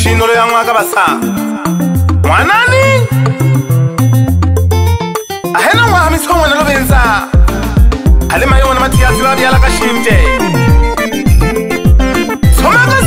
Shino lo yang waka basa Mwanani Ahena wa misongo na lobenza Halima yona matia zibabi ala kashimje Somaga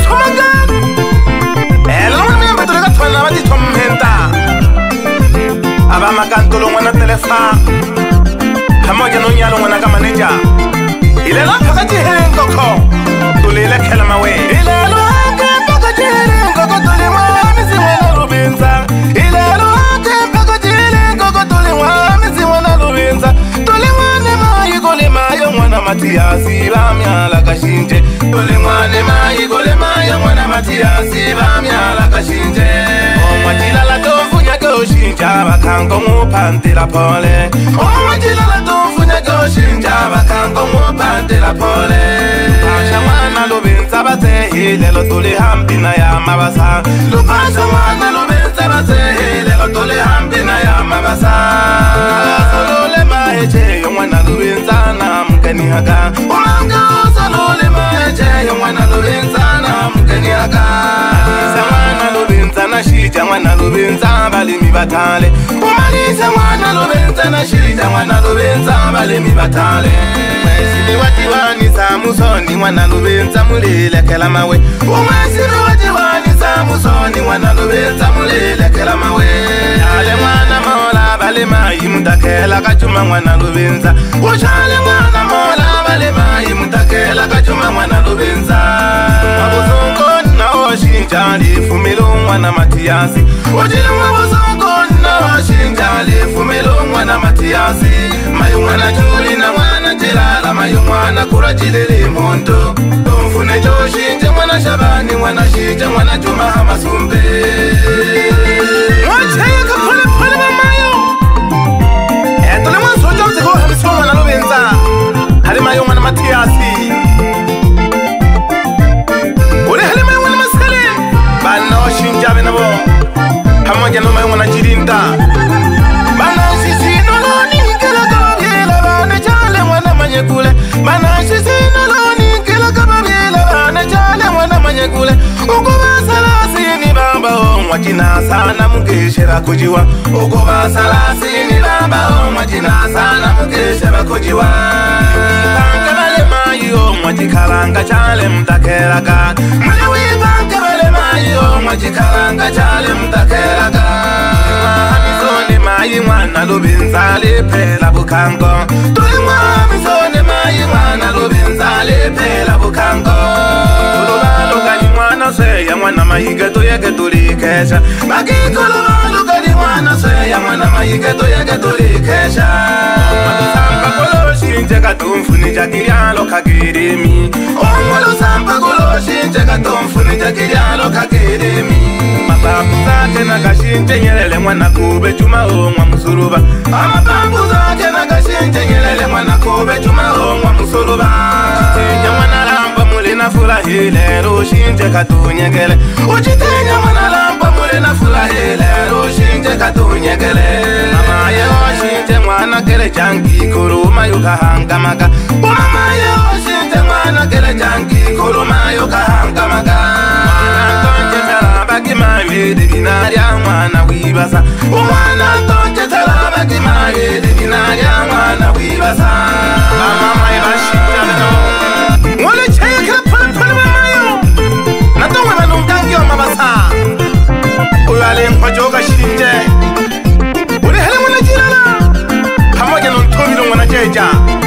Elona miyambe tulega twana bati tomhenta Aba makantolo mwana telefa Hamoja nonyalo mwana kama neja Ilela pakati hengo ko Tulile kela mawe Ilelo hake pakati hengo ko tuliwa Misi wana lubinza Ilelo hake pakati hengo ko tuliwa Misi wana lubinza Tuliwa nema igole mayo mwana matiasi Bamyala kashinje Tuliwa nema igole mayo mwana matiasi Bamyala kashinje Omwajila la tofunya koshinja Bakango mupantila pole Omwajila la tofunya koshinja Bakango mupantila pole Lupasha mwana lubinza batehi Lelo tuli hampina ya mabasa Lupasha mwana lubinza batehi Lelo tuli hampina ya mabasa Solole maheche yo mwana lubinza na mkeni haka Umanga solole maheche yo mwana lubinza na mkeni haka Isa mwana lubinza na shija mwana lubinza balimi batale Umalisa mwana lubinza na shija mwana lubinza balimi batale Mwesili watiwani samusoni mwana lubinza mulile kela mawe Umesili watiwani samusoni mwana lubinza mulile kela mawe Ale mwana mola bale mayi mutakela kachuma mwana lubinza Uchale mwana mola bale mayi mutakela kachuma mwana lubinza Mabuzongo na oshinja lifumilu mwana matiasi Ujile mabuzongo na oshinja lifumilu mwana matiasi Mayu mwana juli na mwana jilala Mayu mwana kurajilili muntu Tumfune joshinje mwana shabani mwana shija mwana juma hamasumbe Mwachaya kapole pole mamayo Tole mwana soja mtiko hamiso mwana lubenza Halima yu mwana matiasi Ule halima yu mwana maskale Bana oshinja nabo Hamoja noma yu mwana jirinda Bana sisi noloni kila kababiela Bana chale mwana manyekule Bana sisi noloni kila kababiela Bana chale mwana manyekule Ukuba salasini baba Mwachina sana mukeshera kujiwa Ukuba salasini baba Mwachina sana mukeshera kujiwa Ipanka bale mayo Mwachikalanga chale mtakelaka Mwewe ipanka bale mayo Mwachikalanga chale mtakelaka Mizone mayi mwana lubinza lepela bukango Tuli mizone mayi mwana lubinza lepela bukango Tulubaluka ni mwana seya mwana mahigeto yeke tulikesha Bakikulubaluka ni mwana seya mwana mahigeto yeke tulikesha Matusamba kolo shinje katumfuni jakirialo kakirimi Omolo samba kolo shinje katumfuni jakirialo kakirimi Mapapu zake na kashinje nyelele mwana kube chuma mwa musuruba Amapapu zake na kashinje nyelele mwana kube chuma mwa musuruba Chitenya mwana lamba mulina fulahile Rushinje katunyegele Uchitenya mwana lamba mulina fulahile Rushinje katunyegele Mama yoshinje mwana kele jangi kuruma yukahangamaka Mama yoshinje mwana kele jangi kuruma yukahangamaka Mwana konje talabaki mawede binarya mwana wibasa Mwana konje talabaki mawede binarya mwana wibasa Mama yoshinje Mwole chaya kila pole pole mamayo Natongwe manungangi wa mabasa Uyale mkwajoga shinje Ule hele mwana jirala Hamoja nuntumilo mwana jeja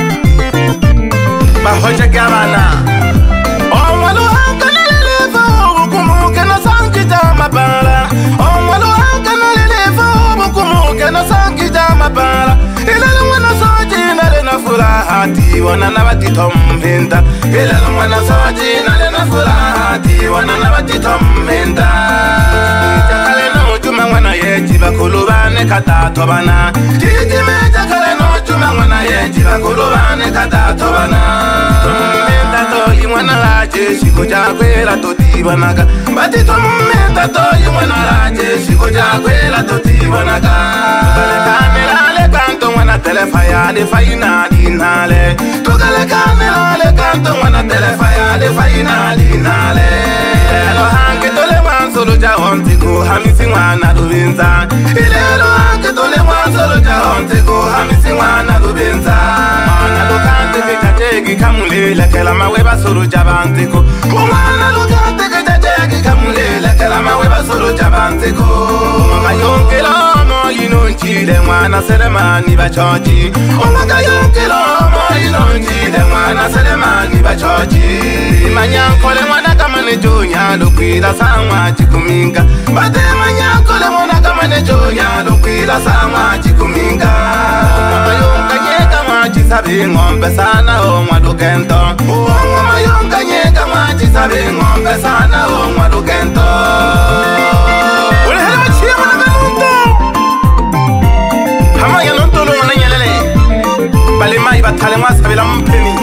Bahoja gabana Omwalo haka nalelefa Ukumuke na sankita mabala Omwalo haka nalelefa Ukumuke na sankita mabala Ilele mwana soji nale na furahati Wanana batito mpinta Ilele mwana soji nale na furahati Wanana batito mpinta Jakale no juma mwana yeji Bakulubane katato bana Jijime jakale no juma mwana yeji Bakulubane katato bana Mpinta toyi mwana laje Shiko jakwela totibanaga Batito mpinta toyi mwana laje Shiko jakwela totibanaga Tukale kamera le kanto mwana telefa ya le faina dinale Tukale kamera le kanto mwana telefa ya le faina dinale Elo hange tole mansolo jaho honte ko hamisi mwana Lubenza ilelo ake tole mwansolo ja honte ko hamisi mwana Lubenza mwana lokante kitategi kamulela kela maweba solo jabanze ko mwana lokante kitategi kamulela kela maweba solo jabanze ko mama yonkelo mo inonchile mwana Selemani bachochi mama yonkelo mo inonchile mwana Selemani bachochi manyankole mwana kamane jonya lokwila samwa chikuminga bate manyankole mwana kamane jonya lokwila samwa chikuminga mama yonkanyeka machisabe ngombe sana o mwadukento mama yonkanyeka machisabe ngombe sana o mwadukento ulehele machia mwana kanunto hama ya nontolo mwana nyelele bali mai batale mwasabila mpeni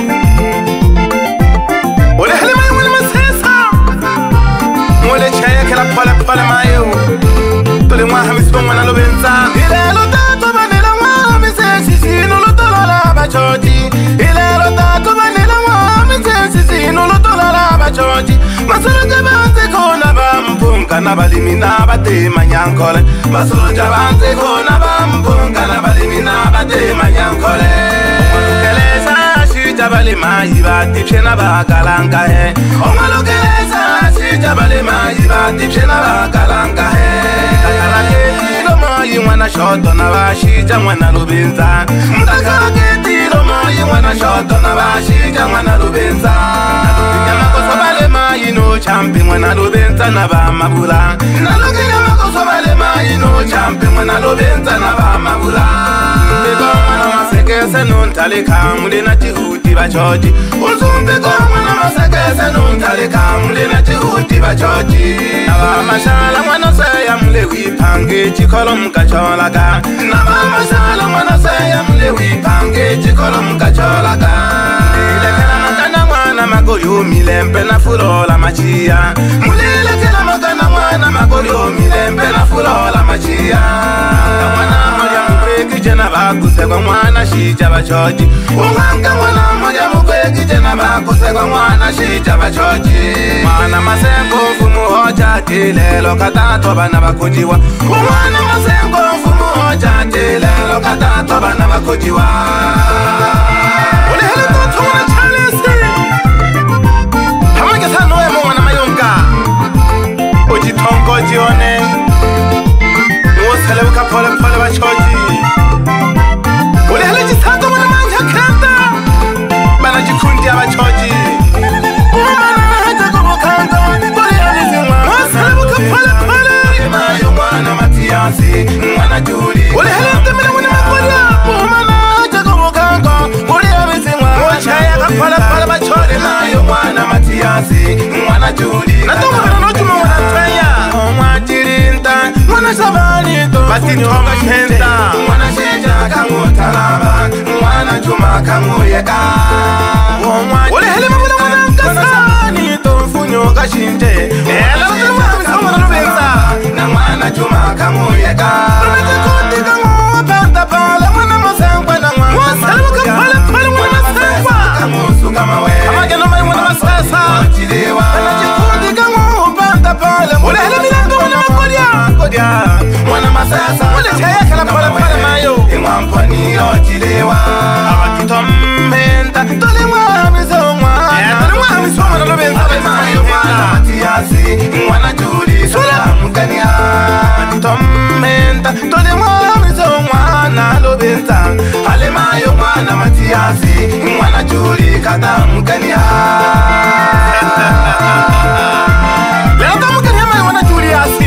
ulehele mai mwana masesa mwele chaya kela pole mayo tole mwa hamispo mwana Lubenza ilelo tato banela mwa misesi sinu lutolola bachochi ilelo tato banela mwa misesi sinu lutolola bachochi masolo jabanze kona bampunga na balimi na batema nyankole masolo jabanze kona bampunga na balimi na batema nyankole omalukeleza shija balima yibatipshe na bakalanga he omalukeleza shija balima yibatipshe na bakalanga he takalaketilo moyi mwana shoto na bashija mwana Lubenza mtakalaketilo moyi mwana shoto na bashija mwana Lubenza nyamakoso balema ino champi mwana Lubenza na bamabula naluki nyamakoso balema ino champi mwana Lubenza na bamabula mbegomana masekese nuntalika muli na chihuti bachochi unzumbegomana masekese nuntalika muli na chihuti bachochi nabamashala mwana seya mule wipange chikolo mukacholaga nabamashala mwana seya mule wipange chikolo mukacholaga ilekela makana mwana magoyo milembe na fulola machia mulilekela makana mwana magoyo milembe na fulola machia mwana moja mukweki jena bakuse kwa mwana shija bachochi umanga mwana moja mukweki jena bakuse kwa mwana shija bachochi mwana masengo mfumu hoja tilelo katato bana bakujiwa mwana masengo mfumu hoja tilelo katato bana bakujiwa ulehele toto mwana chalesi hamage sano emo mwana mayunga ujitongo jione nuoselebuka pole pole bachochi ulehele jisango mwana manja kenda bana jikundi ya bachochi umana haja kubukanga ulehele zimwa nuoselebuka pole pole mayo mwana Matiasi mwana Juli ulehele mtemile mwana makolia umana haja kubukanga ulehele zimwa uchaya kapala pala bachochi mayo mwana Matiasi mwana Juli natunga mwana nojuma mwana Tweya mwana Jirinta mwana Shabanito batitonga kenda mwana Sheja kangutalaba mwana Juma kanguyeka ulehele mwana Shabanito mfunyo kashinje mwana Lubenza na mwana Juma kanguyeka mwana Jikundi kangupanta pala mwana Masengwa na mwana Masengwa pala pala mwana Masengwa kamusuka mawe amageno mai mwana Masesa mwana Jikundi kangupanta pala ulehele milango mwana Makodia mwana Masesa ulechaya kala pala pala mayo imwampani ochilewa abakitompenta tole mwamiso mwana Lubenza mayo mwana Matiasi mwana Juli sula mukania abakitompenta tole mwamiso mwana Lubenza ale mayo mwana Matiasi mwana Juli kata mukania leta mukania mayo mwana Juliasi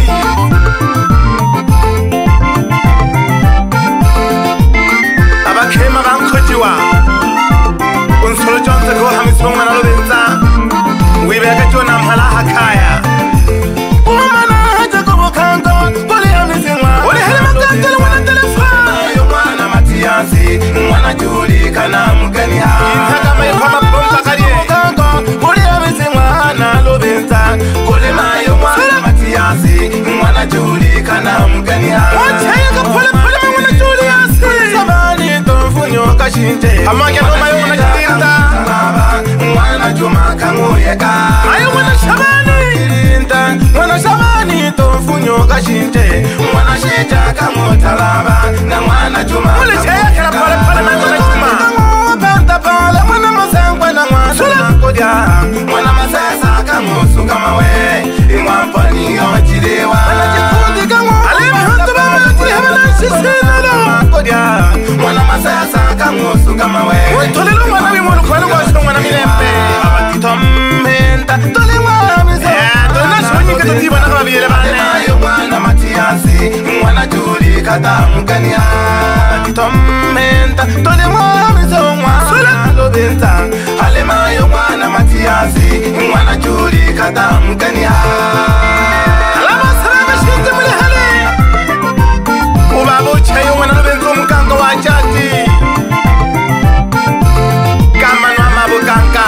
abakema bankojiwa unsolo jonze ko hamispo mwana Lubenza wibeka jona mhala hakaya umana haja kubukanga kuli hamisimwa ulehele makangala mwana telefona yo mwana Matiasi mwana Juli kana mukania intaka mayo kama bomba kariye kuli hamisimwa na Lubenza kuli mayo mwana Matiasi mwana Juli kana mukania wachaya kapole pole mwana Juliasi sabani tofunyo kashinje amage no mayo mwana Jirinta mwana Juma kanguyeka mayo mwana Shabani Jirinta mwana Shabani tofunyo kashinte mwana shita kamutalaba na mwana juma ule chaya kala pale pale na juma panta pale mwana masangwa na mwana kodya mwana masasa kamusu kama we ingwampani yochirewa anachikundi kama alimi hantu bama yahana shisina kodya mwana masasa kamusu kama we tolelo mwana bimulu kwalo kwa mwana milembe abatitomenta tolewa mizo tonashonyi katiba na kabile bane mwana Matiasi mwana Juli katamkania abatitomenta tolewa mizo mwana lobenta alemayo mwana Matiasi mwana Juli katamkania alama salama shinte mule hale ubabo chayo mwana lobenta mkango wa chati kama nwa mabukanga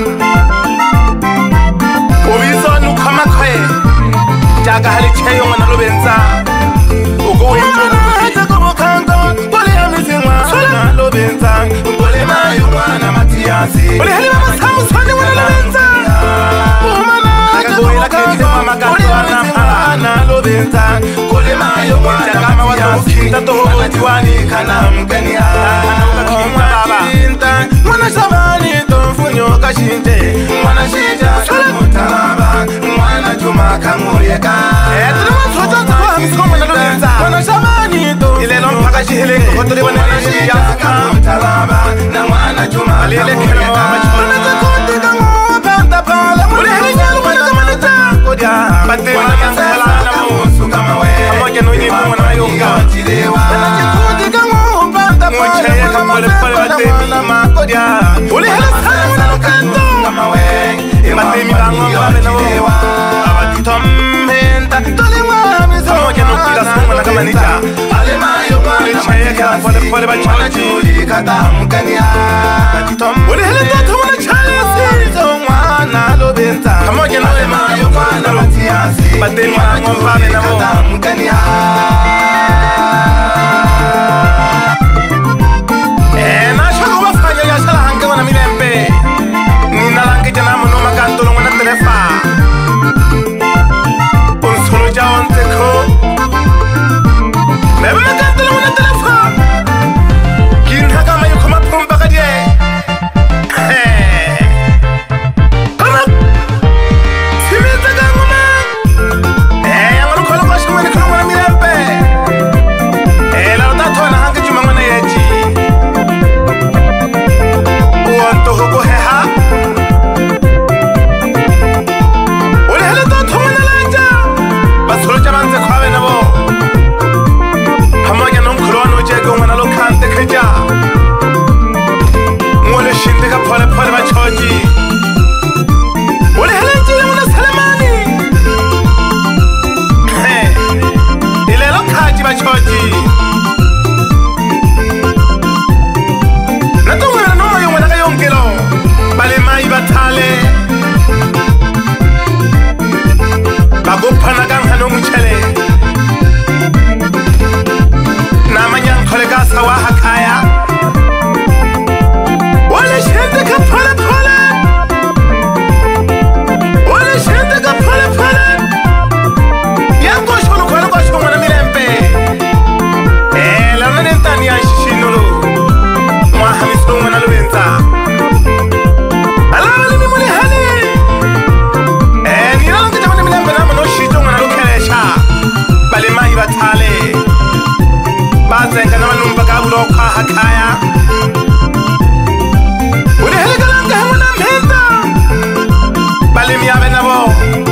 ubizo nukama kwe jaga hali chayo mwana lobenza ugo enjona hata kubukanga kule ya mizingwa mwana lobenza kule mayo mwana Matiasi kule hali mama samu swani mwana lobenza umana hata kubukanga kule ya mizingwa mwana lobenza kule mayo mwana Matiasi mwana diwani kana mkania mwana shabani tomfunyo kashinte mwana shija mutalaba mwana juma kamuyeka mwana shabani to ilelo mpaka shihele kotole wana shija mutalaba na mwana juma kamuyeka mwana takote kamo panta pala mwana halinyalo mwana ta kodya bate mwana sala na musu kama we amoja no nyi mwana yonga mwana takote kamo panta pala kama pale bate mwana kodya ule hala sana kanto kama we bate mi bango bame na wo abatitomenta tolewa mizo amoja no kila sana kama nita alemayo mwana chayeka pale bachaji katamkania ule hala toto mwana chayesi mwana lobenta amoja no alemayo mwana Matiasi bate mi bango bame na wo katamkania na milembe nina langi jana mono makantolo ngona telefa onsolo jaonte ko mebe makantolo ngona telefa kinha kama yuko mapumba kadie kama simita gangoma yango kolo kwa shimwe kolo ngona milembe la tato na hanga juma ngona yeji Tohogo heha ule hele to thomana lanja basolo jamanze khwabe nabo hamanya nomkhulwana ojeke ngwana lokhante kheja ngole shinde ka phole phole bachoji ule hele njile mona salamani ile lokhaji bachoji natomwena noma yomwena kayongelo bale mai bathale bagophana kanghano muchele namanyang kholekasa wa hakhaya wale shente ka phole phole wale shente ka phole phole yango shono khona kwa shono na milembe la nane ntani ya shishinolo mwa hamiso mwana lobenza alabali mi muli hali nina longa jamani milembe na mano shito mwana lokelesha bale mai bathale bazenga na manumba kabulo kwa hakaya uli hali kalanga hamuna mhenda bale miyabe nabo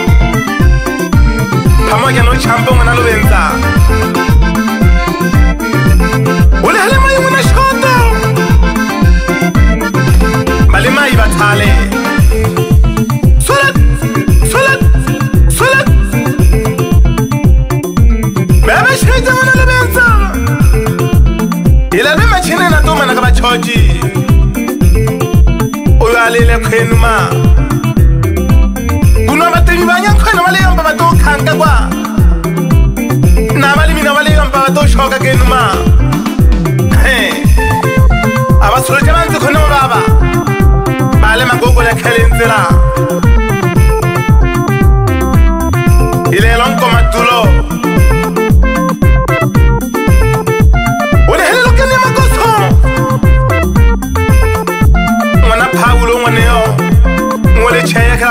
pamoja no chambo mwana lobenza uli hali mayu mwana shoto bale mai bathale sulat sulat sulat bebe shita mwana lobenza ila bema chine na tuma na kabachoji uyo alile kwenuma kuna batemi banyankwena wale yamba batokanga kwa na bali mina wale yamba batoshoka kenuma abasolo jamanze khona baba bale magogo la khelenzela ile lonko matulo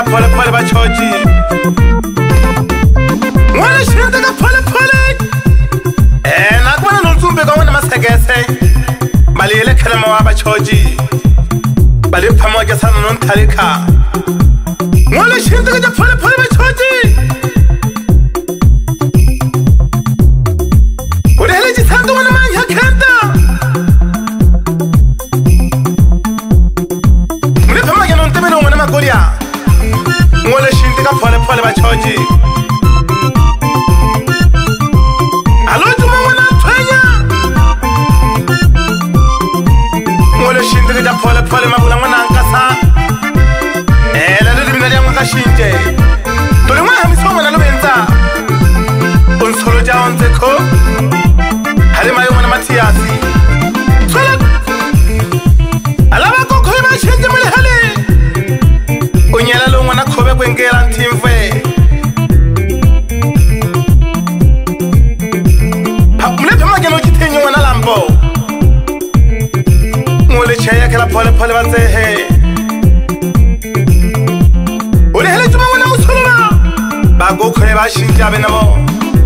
pole pole bachoji Ngole shinta ka pole pole nakubona nontsumbe ka wona masegese balile khelema wa bachoji bali phamoja sana nonthalika Ngole shinta ka pole pole bachoji Urele jithando wona manya khenta Mule phamoja nontemelo wona makolia Ngole shinta ka pole pole bachoji Pole pole mabula mwana nkasa lalo dimina lya mwaka shinje Tuli mwana hamisoma na lubenza Unsolo jao nzeko Halima yu mwana matiyasi Swala Alaba koko ima shinje muli hali Unyela lu mwana kobe kwengela ntimve Mlepe mageno jitenyo mwana lambo Ngole chaya kela pole pole banzehe Ule hele tuma wana musoloma Bago kwe bashinja benabo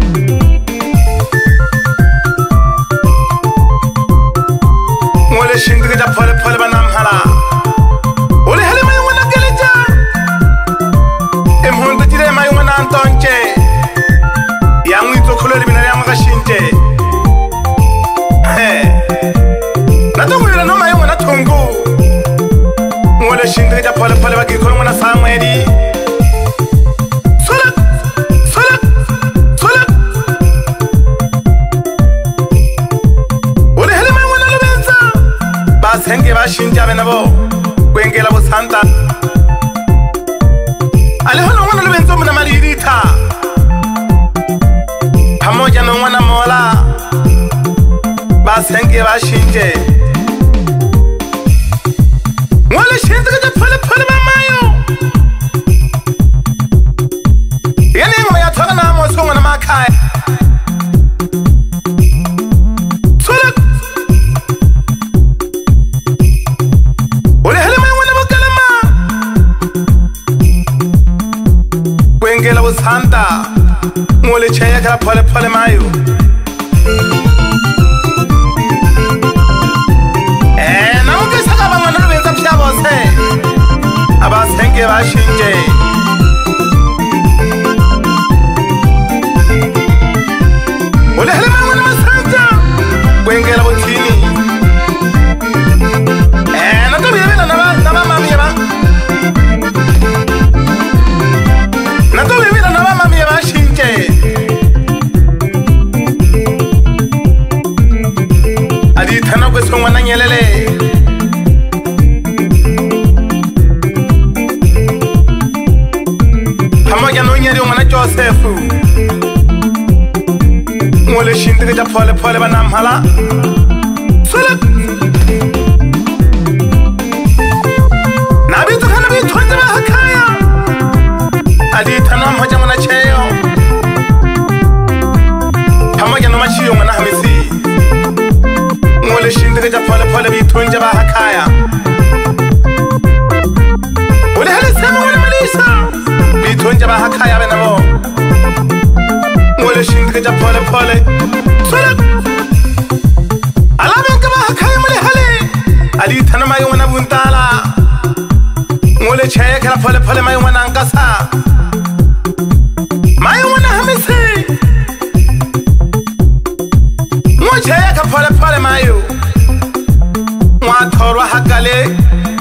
Ngole shindike ja pole pole banamhala Ule hele mayu wana geleja Emhundu jire mayu wana antonche Yangu ito kuloli binari yamu kashinje Nato mwila no mayu wana tungu Ngole shindike ja pole pole bagi kolo mwana samwedi Sola Sola Sola Ule hele mayu wana lubenza Basenge bashinja benabo Kwengela busanta Alehono wana lubenza muna malirita Pamoja no mwana mola Basenge bashinje Ngole shinta kaja pole pole mamayo Yani ngoma ya toga na moso mwana makaya Sola Ule hele mayo mwana bukalama Kwengela busanta Ngole chaya kala pole pole mayo Abasenge bashinje Ule hele mwana masanja Kwengela butini Nato bibila naba mami yaba Nato bibila naba mami yaba shinje Adi tana kweso mwana nyelele Pamoja no nyeri mwana Josefu Ngole shindike ja pole pole banamhala Sola Nabitu kana bitonje bahakaya Adi tana mhoja mwana cheyo Pamoja no machiyo mwana hamisi Ngole shindike ja pole pole bitonje bahakaya Ule hele sema mwana malisa Bitonja bahakaya benabo Ngole shindike ja pole pole Sola Alabenka bahakaya muli hali Adi tana mayu wana buntala Ngole chaya kala pole pole mayu wana angkasa Mayu wana hamisi Ngole chaya kala pole pole mayu Mwatorwa hakale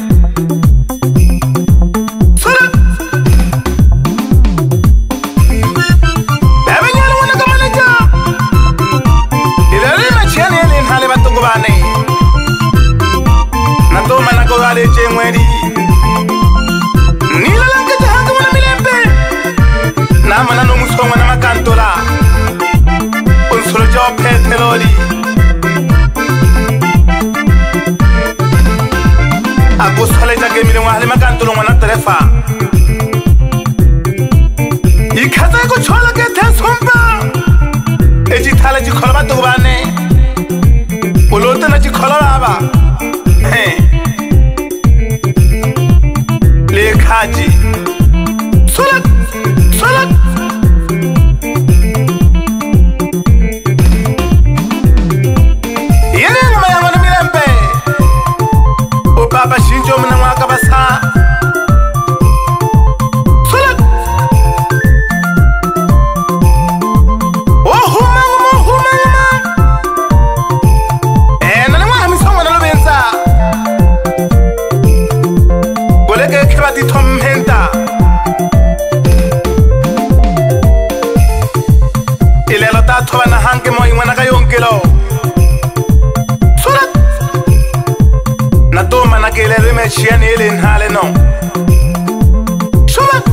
Natoma na kogale chemweri Nila lanke jahanga mwana milembe Nama na nungusonga na makantola Unsolo jawa peteloli Agusale jage mile mwahale makantolo mwana terefa Ikaza eko chola ke tensomba Ejithala jikola batugubane Ulote na jikola laba Le kaji thoba na hanke mo ingwana ka yonkelo surat na to mana ke le me chiane le nhale no suba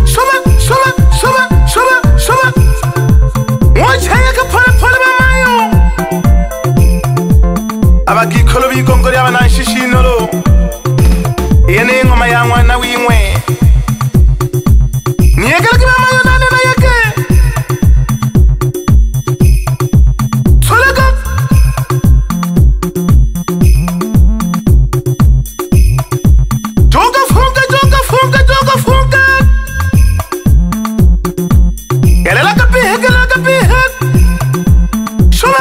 mo chaya ka phola ba mayo abaki kholo bi konkori abana shishino lo yene ngoma ya ngwana wingwe niekela ke mama yona na yake solaka joka funka gelela ka pihe shola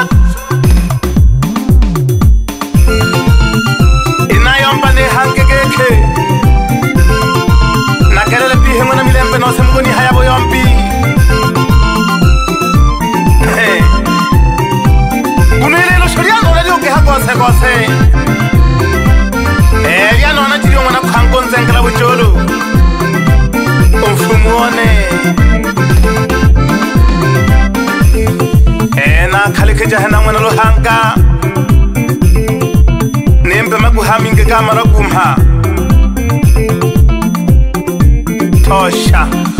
inayomba ne hanke keke nakelele pihe ngona milembe no semgoni hayabo yompi kunele lo shoriano le ke hakose ya nona tiri ngona khanko nzengela bojolo umfumuone na khale ke jahana ngwana lo hanka nembe makuhaminge kamara kumha tosha